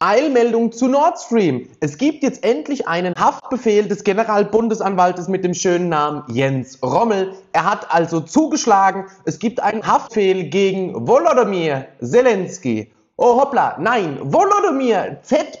Eilmeldung zu Nord Stream. Es gibt jetzt endlich einen Haftbefehl des Generalbundesanwaltes mit dem schönen Namen Jens Rommel. Er hat also zugeschlagen. Es gibt einen Haftbefehl gegen Volodymyr Zelensky. Oh hoppla, nein, Volodymyr Z.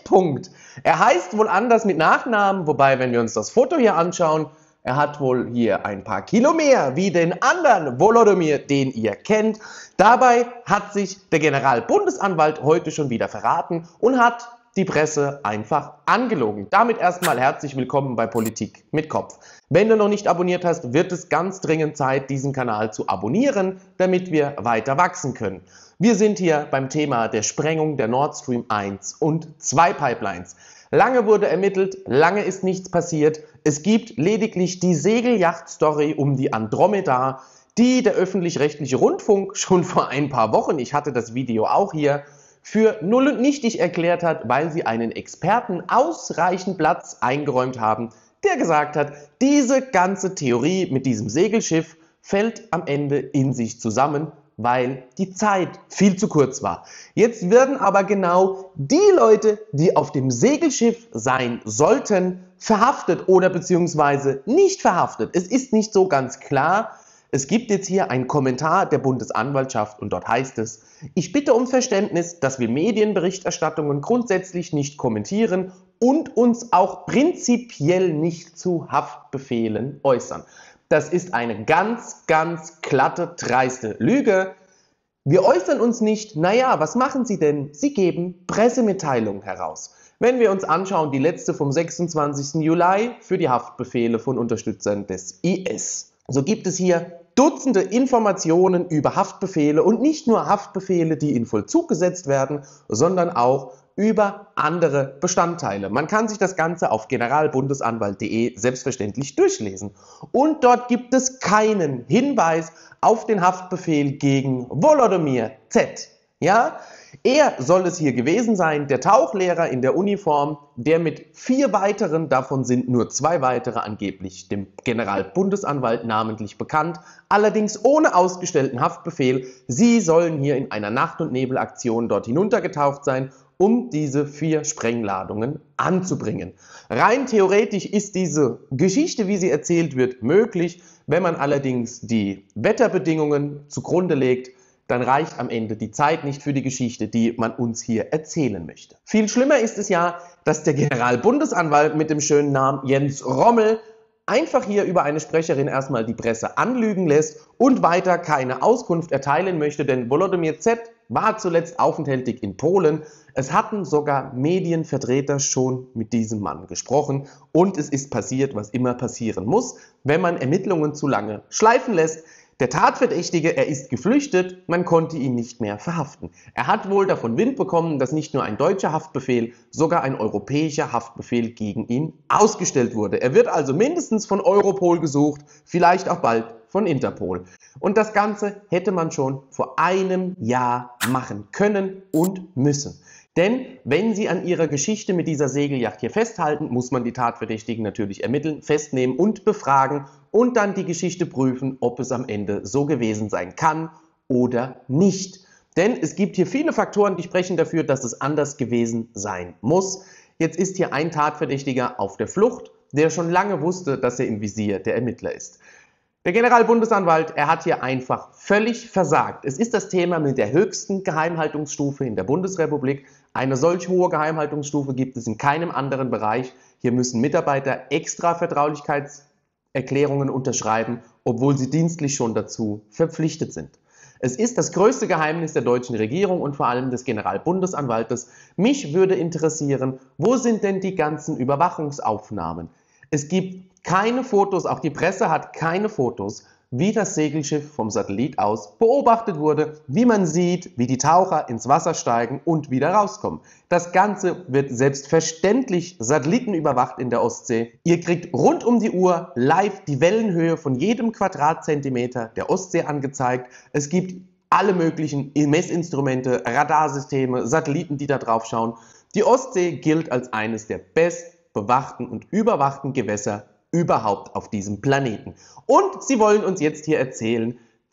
Er heißt wohl anders mit Nachnamen, wobei, wenn wir uns das Foto hier anschauen, er hat wohl hier ein paar Kilo mehr wie den anderen Volodymyr, den ihr kennt. Dabei hat sich der Generalbundesanwalt heute schon wieder verraten und hat die Presse einfach angelogen. Damit erstmal herzlich willkommen bei Politik mit Kopf. Wenn du noch nicht abonniert hast, wird es ganz dringend Zeit, diesen Kanal zu abonnieren, damit wir weiter wachsen können. Wir sind hier beim Thema der Sprengung der Nord Stream 1 und 2 Pipelines. Lange wurde ermittelt, lange ist nichts passiert. Es gibt lediglich die Segelyacht-Story um die Andromeda, die der öffentlich-rechtliche Rundfunk schon vor ein paar Wochen, ich hatte das Video auch hier, für null und nichtig erklärt hat, weil sie einen Experten ausreichend Platz eingeräumt haben, der gesagt hat, diese ganze Theorie mit diesem Segelschiff fällt am Ende in sich zusammen, weil die Zeit viel zu kurz war. Jetzt werden aber genau die Leute, die auf dem Segelschiff sein sollten, verhaftet oder beziehungsweise nicht verhaftet. Es ist nicht so ganz klar. Es gibt jetzt hier einen Kommentar der Bundesanwaltschaft und dort heißt es: Ich bitte um Verständnis, dass wir Medienberichterstattungen grundsätzlich nicht kommentieren und uns auch prinzipiell nicht zu Haftbefehlen äußern. Das ist eine ganz, ganz glatte, dreiste Lüge. Wir äußern uns nicht. Naja, was machen Sie denn? Sie geben Pressemitteilungen heraus. Wenn wir uns anschauen, die letzte vom 26. Juli für die Haftbefehle von Unterstützern des IS. So gibt es hier Dutzende Informationen über Haftbefehle und nicht nur Haftbefehle, die in Vollzug gesetzt werden, sondern auch über andere Bestandteile. Man kann sich das Ganze auf generalbundesanwalt.de selbstverständlich durchlesen. Und dort gibt es keinen Hinweis auf den Haftbefehl gegen Volodymyr Z. Ja? Er soll es hier gewesen sein, der Tauchlehrer in der Uniform, der mit 4 weiteren, davon sind nur 2 weitere angeblich dem Generalbundesanwalt namentlich bekannt, allerdings ohne ausgestellten Haftbefehl. Sie sollen hier in einer Nacht- und Nebelaktion dort hinuntergetaucht sein, um diese 4 Sprengladungen anzubringen. Rein theoretisch ist diese Geschichte, wie sie erzählt wird, möglich. Wenn man allerdings die Wetterbedingungen zugrunde legt, dann reicht am Ende die Zeit nicht für die Geschichte, die man uns hier erzählen möchte. Viel schlimmer ist es ja, dass der Generalbundesanwalt mit dem schönen Namen Jens Rommel einfach hier über eine Sprecherin erstmal die Presse anlügen lässt und weiter keine Auskunft erteilen möchte, denn Volodymyr Z. war zuletzt aufenthaltig in Polen. Es hatten sogar Medienvertreter schon mit diesem Mann gesprochen und es ist passiert, was immer passieren muss, wenn man Ermittlungen zu lange schleifen lässt. Der Tatverdächtige, er ist geflüchtet, man konnte ihn nicht mehr verhaften. Er hat wohl davon Wind bekommen, dass nicht nur ein deutscher Haftbefehl, sogar ein europäischer Haftbefehl gegen ihn ausgestellt wurde. Er wird also mindestens von Europol gesucht, vielleicht auch bald von Interpol. Und das Ganze hätte man schon vor einem Jahr machen können und müssen. Denn wenn Sie an Ihrer Geschichte mit dieser Segelyacht hier festhalten, muss man die Tatverdächtigen natürlich ermitteln, festnehmen und befragen und dann die Geschichte prüfen, ob es am Ende so gewesen sein kann oder nicht. Denn es gibt hier viele Faktoren, die sprechen dafür, dass es anders gewesen sein muss. Jetzt ist hier ein Tatverdächtiger auf der Flucht, der schon lange wusste, dass er im Visier der Ermittler ist. Der Generalbundesanwalt, er hat hier einfach völlig versagt. Es ist das Thema mit der höchsten Geheimhaltungsstufe in der Bundesrepublik. Eine solch hohe Geheimhaltungsstufe gibt es in keinem anderen Bereich. Hier müssen Mitarbeiter extra Vertraulichkeitserklärungen unterschreiben, obwohl sie dienstlich schon dazu verpflichtet sind. Es ist das größte Geheimnis der deutschen Regierung und vor allem des Generalbundesanwaltes. Mich würde interessieren, wo sind denn die ganzen Überwachungsaufnahmen? Es gibt keine Fotos, auch die Presse hat keine Fotos, wie das Segelschiff vom Satellit aus beobachtet wurde, wie man sieht, wie die Taucher ins Wasser steigen und wieder rauskommen. Das Ganze wird selbstverständlich satellitenüberwacht in der Ostsee. Ihr kriegt rund um die Uhr live die Wellenhöhe von jedem Quadratzentimeter der Ostsee angezeigt. Es gibt alle möglichen Messinstrumente, Radarsysteme, Satelliten, die da drauf schauen. Die Ostsee gilt als eines der bestbewachten und überwachten Gewässer überhaupt auf diesem Planeten. Und sie wollen uns jetzt hier erzählen,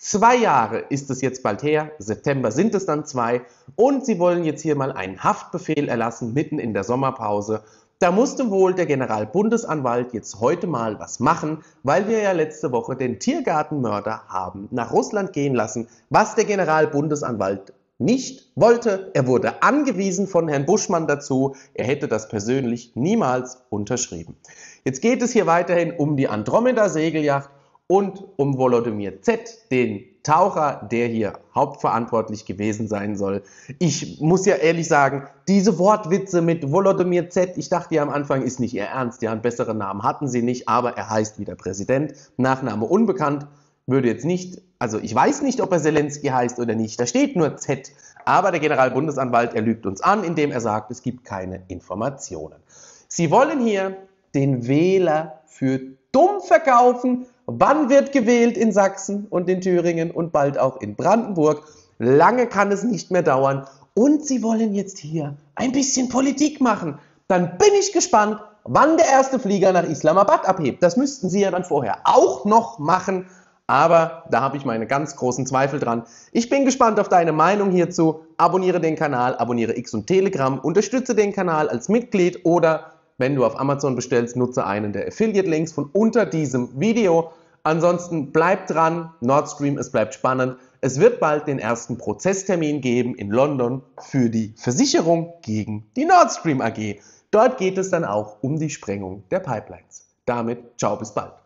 2 Jahre ist es jetzt bald her, September sind es dann 2, und sie wollen jetzt hier mal einen Haftbefehl erlassen, mitten in der Sommerpause. Da musste wohl der Generalbundesanwalt jetzt heute mal was machen, weil wir ja letzte Woche den Tiergartenmörder haben nach Russland gehen lassen, was der Generalbundesanwalt nicht wollte. Er wurde angewiesen von Herrn Buschmann dazu, er hätte das persönlich niemals unterschrieben. Jetzt geht es hier weiterhin um die Andromeda-Segelyacht und um Volodymyr Z., den Taucher, der hier hauptverantwortlich gewesen sein soll. Ich muss ja ehrlich sagen, diese Wortwitze mit Volodymyr Z., ich dachte ja am Anfang, ist nicht ihr Ernst. Ja, einen besseren Namen hatten sie nicht, aber er heißt wieder Präsident. Nachname unbekannt, würde jetzt nicht, also ich weiß nicht, ob er Zelensky heißt oder nicht, da steht nur Z. Aber der Generalbundesanwalt, er lügt uns an, indem er sagt, es gibt keine Informationen. Sie wollen hier den Wähler für dumm verkaufen. Wann wird gewählt in Sachsen und in Thüringen und bald auch in Brandenburg? Lange kann es nicht mehr dauern. Und sie wollen jetzt hier ein bisschen Politik machen. Dann bin ich gespannt, wann der erste Flieger nach Islamabad abhebt. Das müssten sie ja dann vorher auch noch machen. Aber da habe ich meine ganz großen Zweifel dran. Ich bin gespannt auf deine Meinung hierzu. Abonniere den Kanal, abonniere X und Telegram, unterstütze den Kanal als Mitglied oder wenn du auf Amazon bestellst, nutze einen der Affiliate-Links von unter diesem Video. Ansonsten bleibt dran, Nord Stream, es bleibt spannend. Es wird bald den ersten Prozesstermin geben in London für die Versicherung gegen die Nord Stream AG. Dort geht es dann auch um die Sprengung der Pipelines. Damit, ciao, bis bald.